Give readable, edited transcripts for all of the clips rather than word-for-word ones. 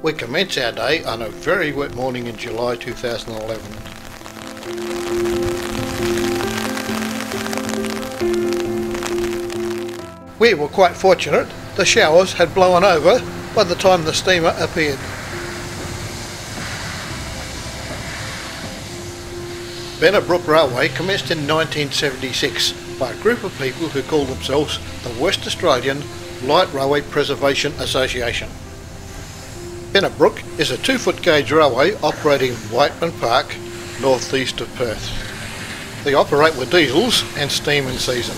We commence our day on a very wet morning in July 2011. We were quite fortunate. The showers had blown over by the time the steamer appeared. Bennett Brook Railway commenced in 1976 by a group of people who called themselves the West Australian Light Railway Preservation Association. Bennett Brook is a 2-foot gauge railway operating in Whiteman Park, northeast of Perth. They operate with diesels and steam in season.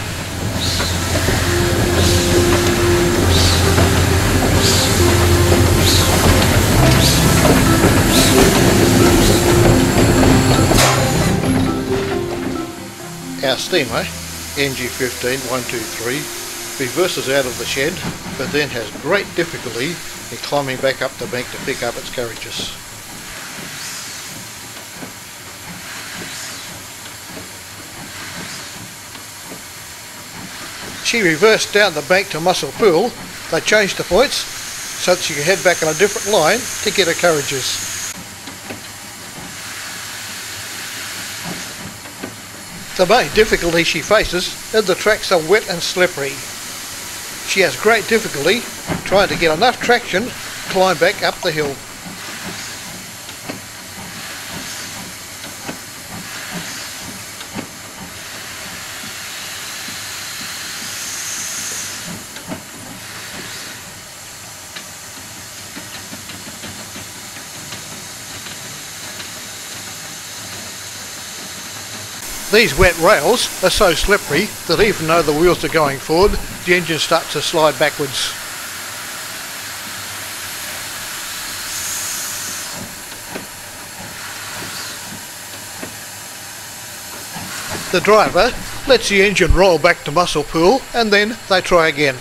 Our steamer, Ng15 123, reverses out of the shed, but then has great difficulty in climbing back up the bank to pick up its carriages. She reversed down the bank to Mussel Pool. They changed the points so that she could head back on a different line to get her carriages. The main difficulty she faces is the tracks are wet and slippery. She has great difficulty trying to get enough traction to climb back up the hill. These wet rails are so slippery that even though the wheels are going forward, the engine starts to slide backwards. The driver lets the engine roll back to Mussel Pool and then they try again.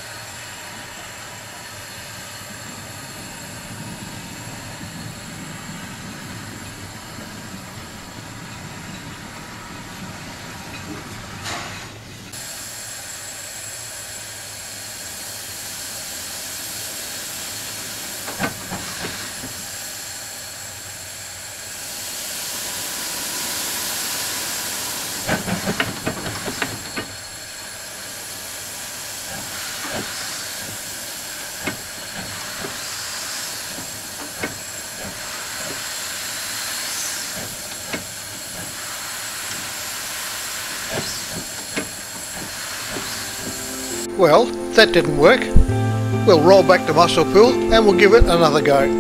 Well, that didn't work. We'll roll back to Mussel Pool and we'll give it another go.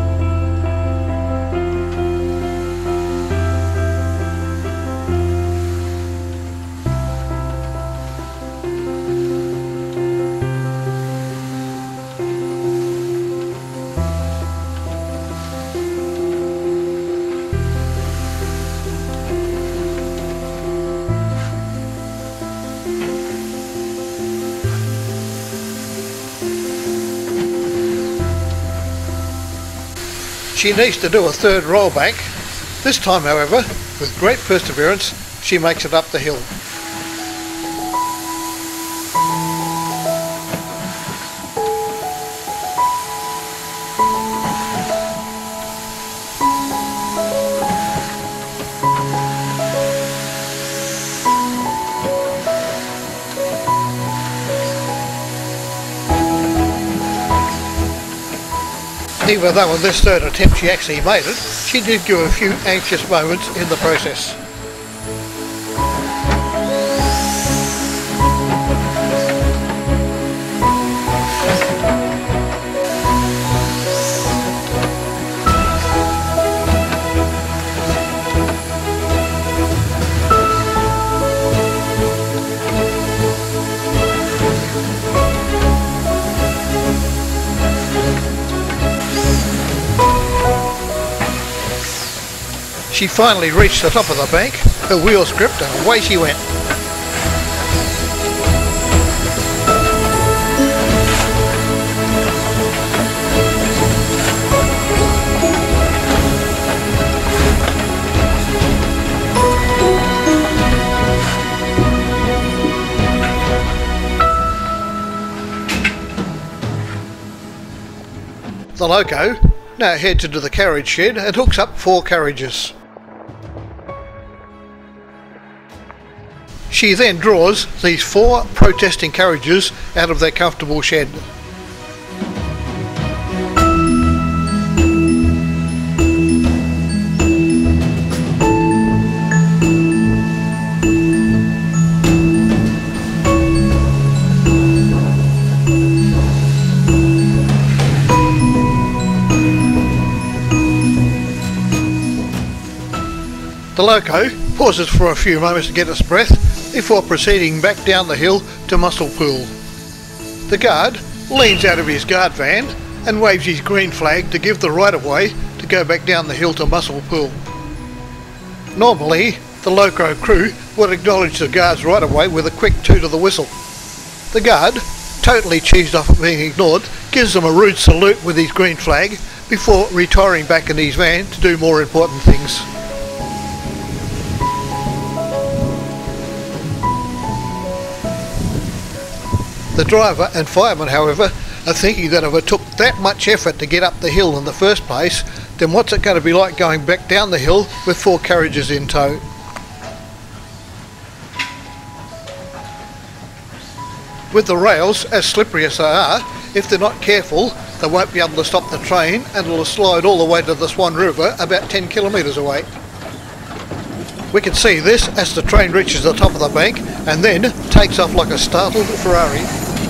She needs to do a third rollback. This time, however, with great perseverance, she makes it up the hill. Even though on this third attempt she actually made it, she did give a few anxious moments in the process. She finally reached the top of the bank, her wheels gripped and away she went. The loco now heads into the carriage shed and hooks up 4 carriages. She then draws these 4 protesting carriages out of their comfortable shed. The loco pauses for a few moments to get its breath before proceeding back down the hill to Mussel Pool. The guard leans out of his guard van and waves his green flag to give the right of way to go back down the hill to Mussel Pool. Normally, the loco crew would acknowledge the guard's right of way with a quick toot of the whistle. The guard, totally cheesed off at being ignored, gives them a rude salute with his green flag before retiring back in his van to do more important things. The driver and fireman, however, are thinking that if it took that much effort to get up the hill in the first place, then what's it going to be like going back down the hill with 4 carriages in tow? With the rails as slippery as they are, if they're not careful, they won't be able to stop the train and it'll slide all the way to the Swan River about 10 kilometres away. We can see this as the train reaches the top of the bank and then takes off like a startled Ferrari.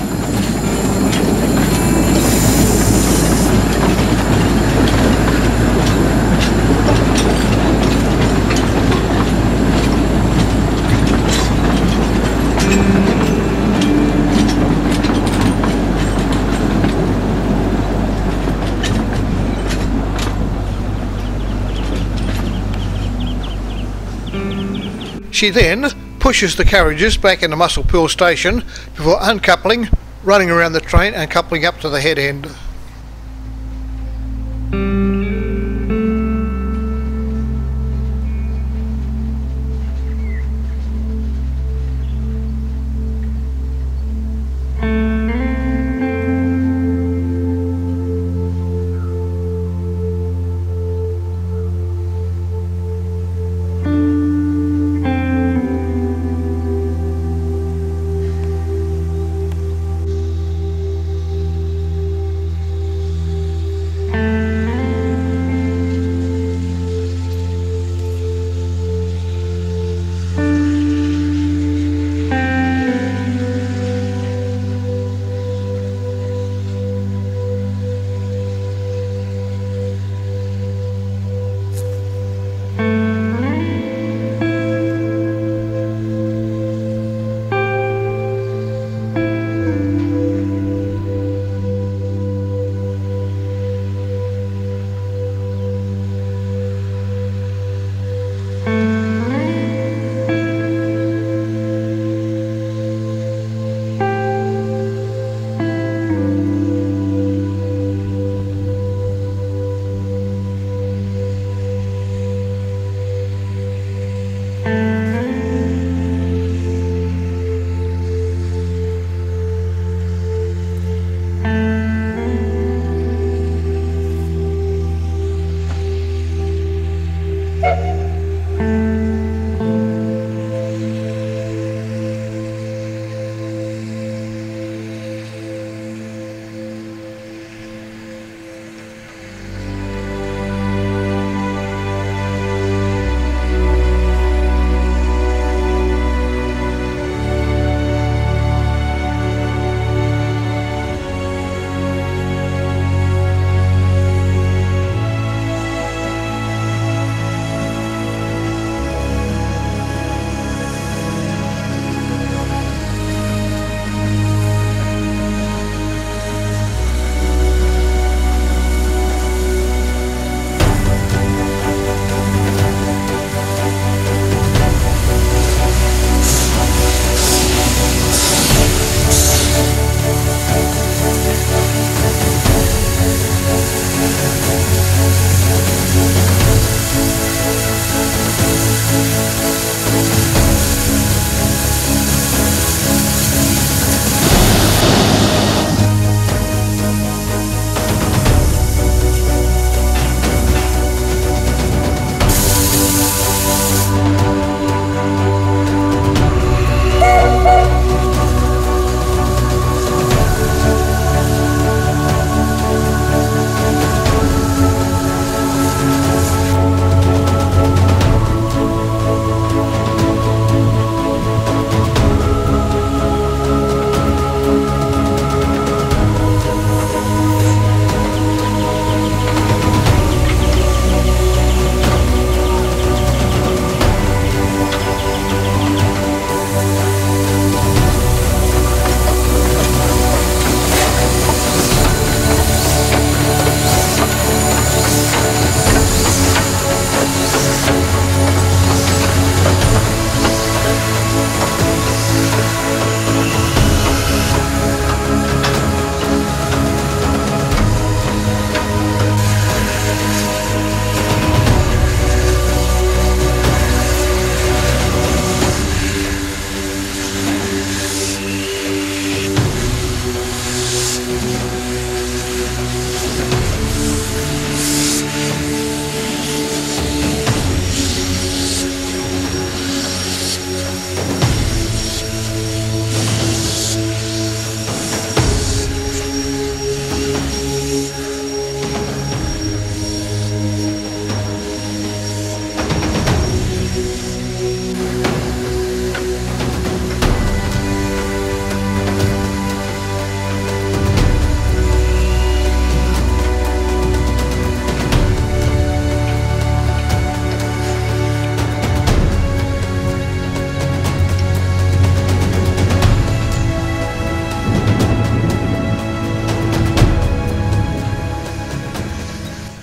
She then pushes the carriages back into Mussel Pool Station before uncoupling, running around the train and coupling up to the head end.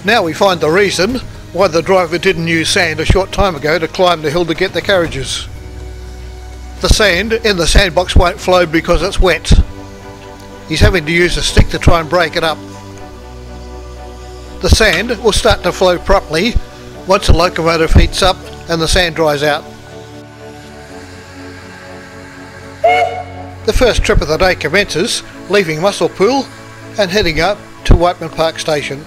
Now we find the reason why the driver didn't use sand a short time ago to climb the hill to get the carriages. The sand in the sandbox won't flow because it's wet. He's having to use a stick to try and break it up. The sand will start to flow properly once the locomotive heats up and the sand dries out. The first trip of the day commences, leaving Mussel Pool and heading up to Whiteman Park Station.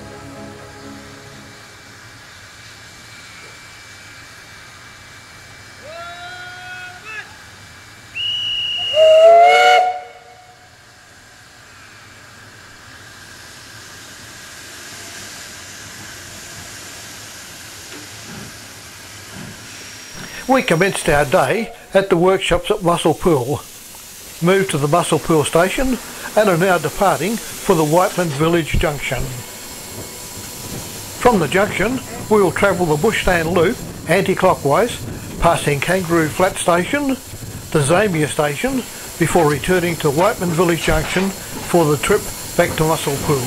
We commenced our day at the workshops at Mussel Pool, moved to the Mussel Pool Station and are now departing for the Whiteman Village Junction. From the junction we will travel the Bushland Loop anti-clockwise, passing Kangaroo Flat Station, the Zamia Station, before returning to Whiteman Village Junction for the trip back to Mussel Pool.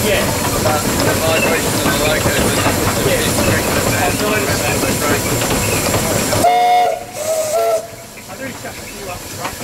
Yeah. But the vibration of the loco I do chuck a few up front.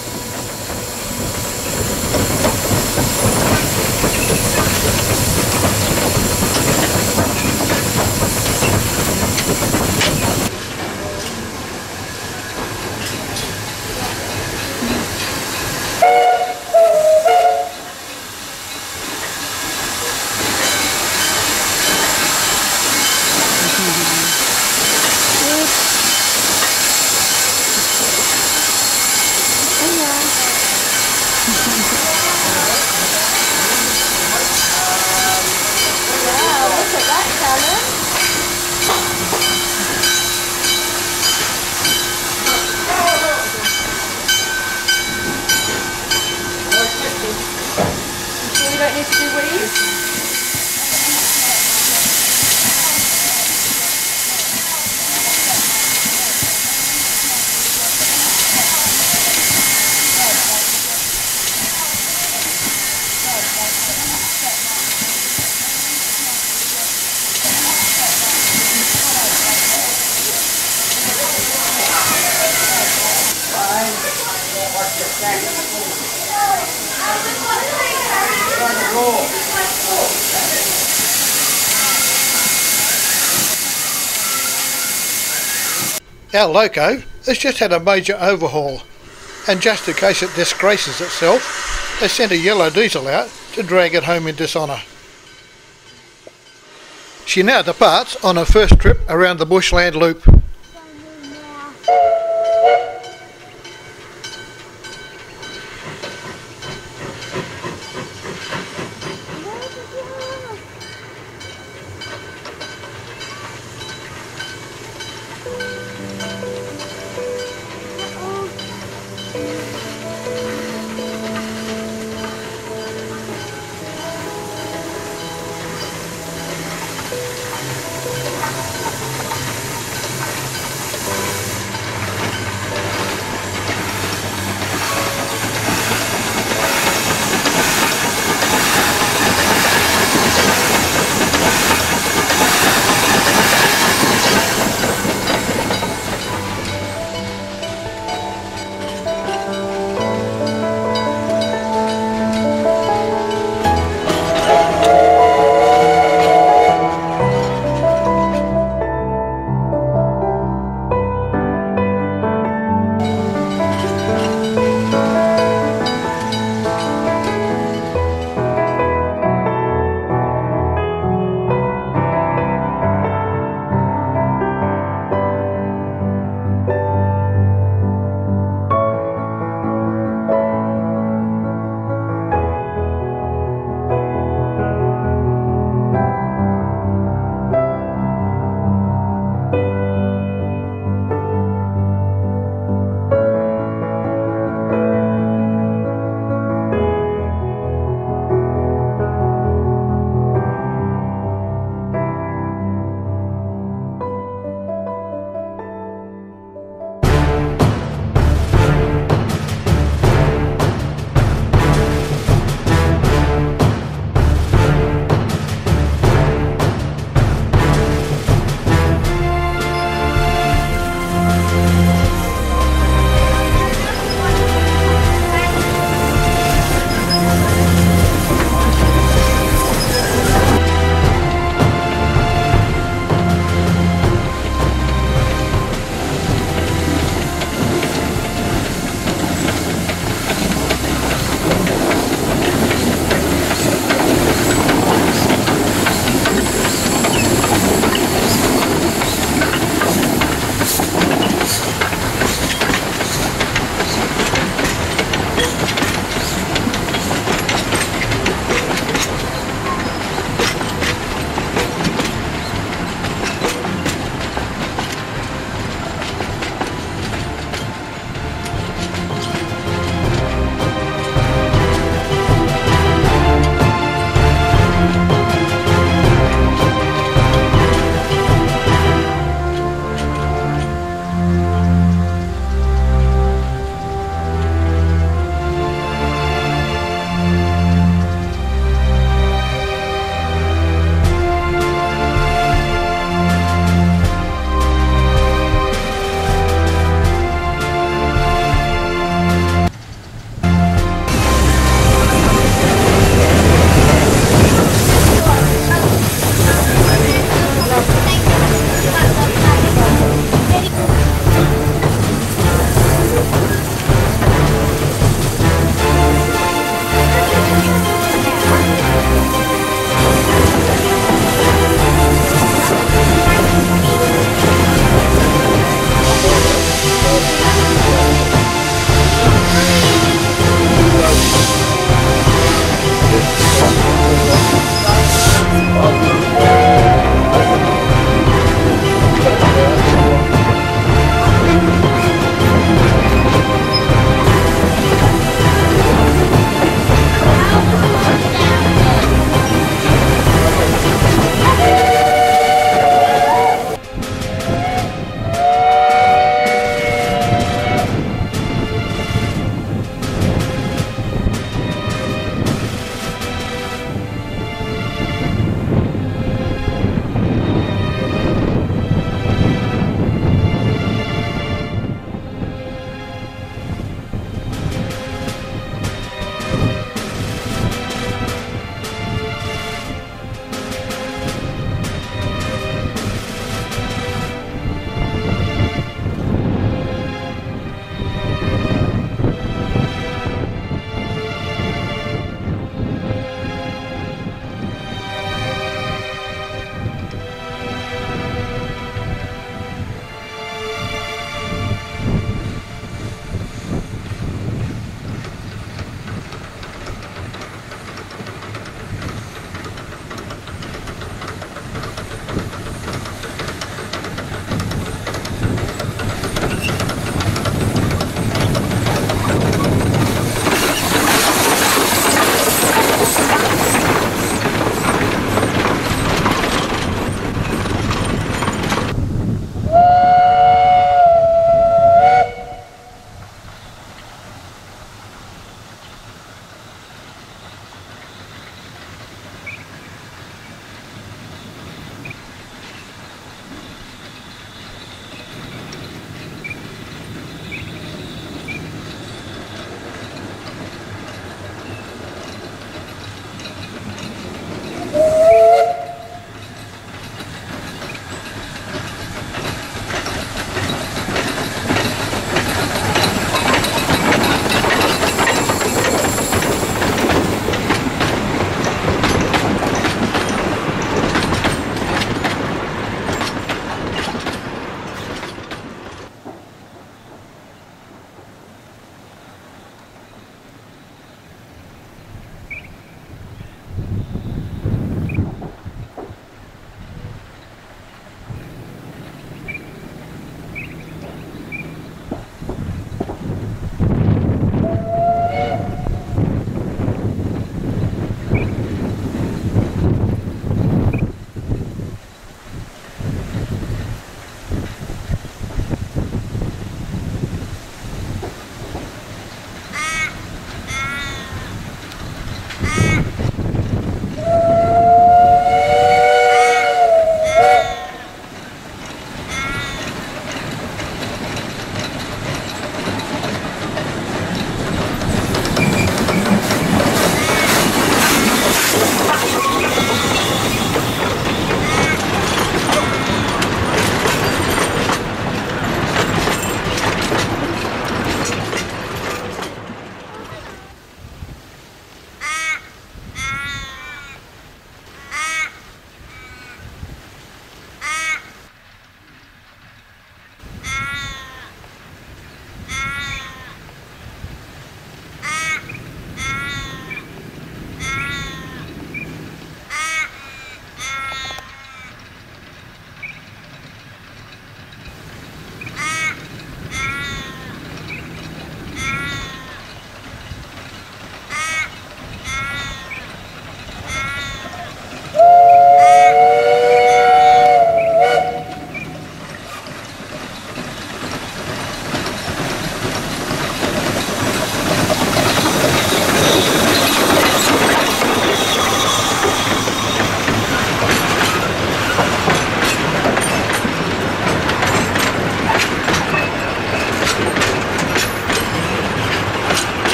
You don't need to do weeds? Our loco has just had a major overhaul, and just in case it disgraces itself, they sent a yellow diesel out to drag it home in dishonour. She now departs on her first trip around the Bushland Loop.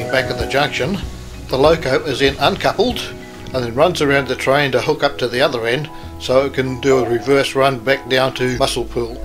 back at the junction, the loco is then uncoupled and then runs around the train to hook up to the other end so it can do a reverse run back down to Mussel Pool.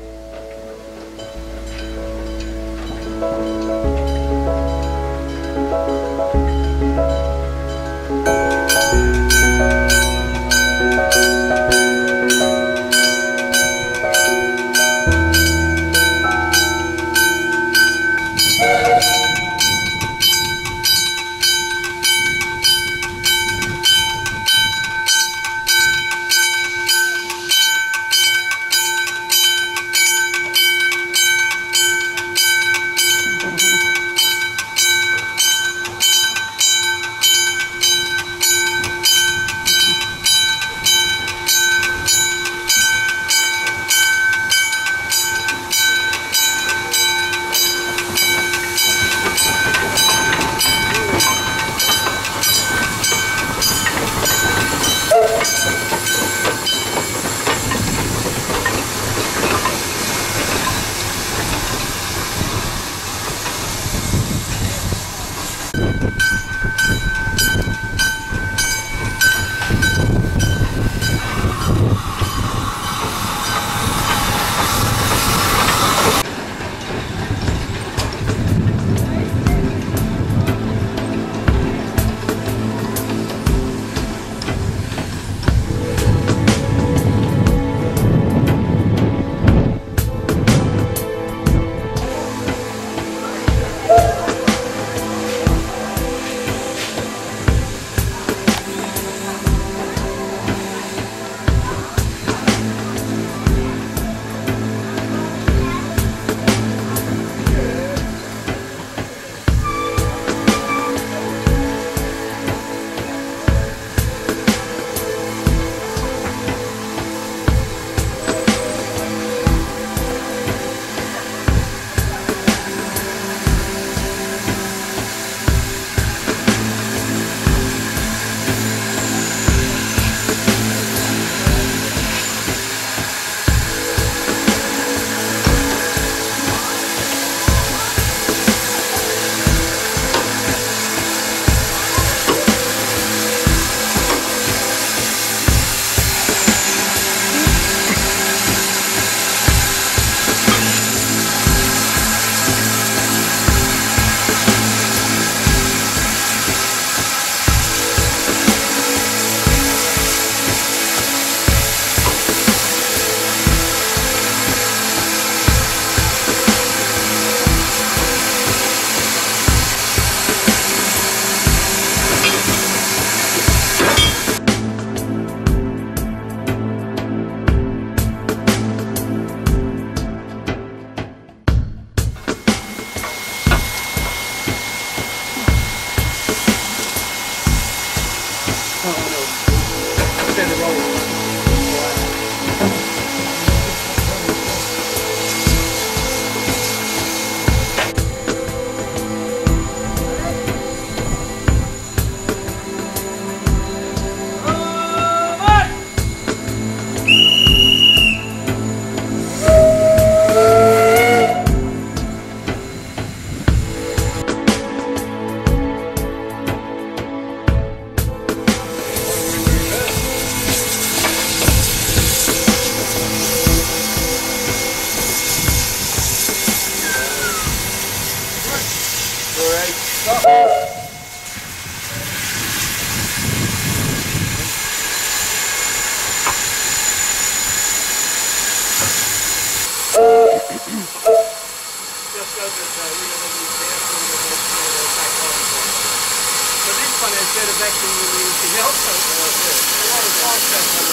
Instead of actually anything else, a lot of contrast on the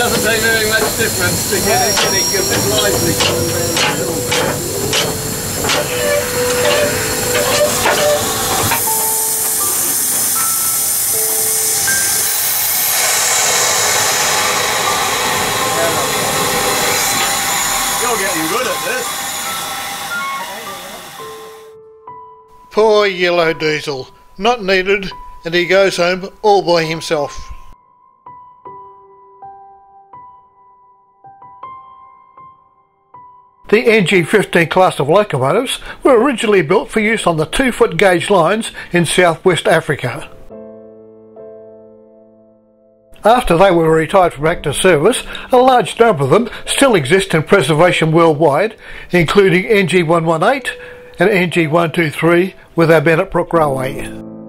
doesn't take very much difference to get it getting a bit lively coming round the hill. You're getting good at this. Poor yellow diesel, not needed, and he goes home all by himself. The Ng15 class of locomotives were originally built for use on the 2-foot gauge lines in southwest Africa. After they were retired from active service, a large number of them still exist in preservation worldwide, including Ng118 and Ng123 with our Bennett Brook Railway.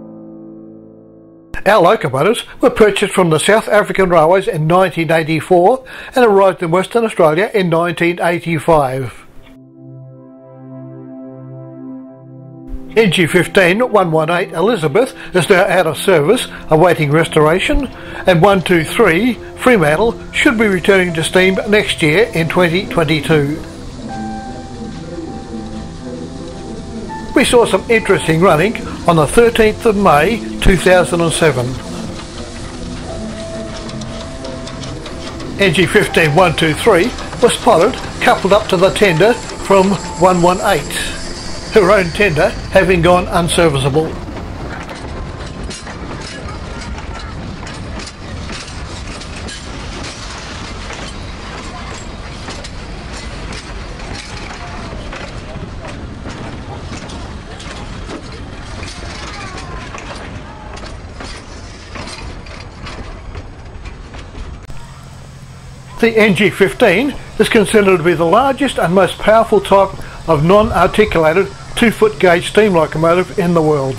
Our locomotives were purchased from the South African Railways in 1984 and arrived in Western Australia in 1985. Ng15 118 Elizabeth is now out of service, awaiting restoration, and 123 Fremantle should be returning to steam next year in 2022. We saw some interesting running on the 13th of May 2007. Ng15 123 was spotted coupled up to the tender from 118, her own tender having gone unserviceable. The Ng15 is considered to be the largest and most powerful type of non-articulated 2-foot gauge steam locomotive in the world.